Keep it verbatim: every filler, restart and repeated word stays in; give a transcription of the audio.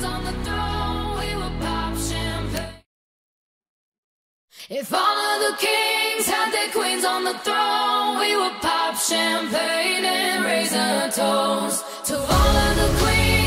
queens on the throne, we would pop champagne. If all of the kings had their queens on the throne, we would pop champagne and raise a toast to all of the queens.